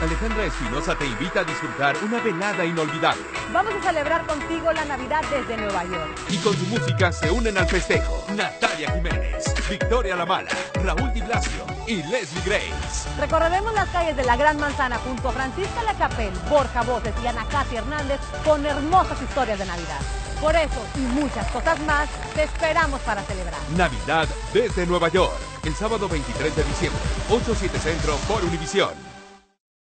Alejandra Espinosa te invita a disfrutar una velada inolvidable. Vamos a celebrar contigo la Navidad desde Nueva York. Y con su música se unen al festejo Natalia Jiménez, Victoria La Mala, Raúl Di Blasio y Leslie Grace. Recorreremos las calles de la Gran Manzana junto a Francisca Lachapelle, Borja Voces y Ana Katy Hernández con hermosas historias de Navidad. Por eso y muchas cosas más, te esperamos para celebrar. Navidad desde Nueva York, el sábado 23 de diciembre, 8-7 Centro por Univisión.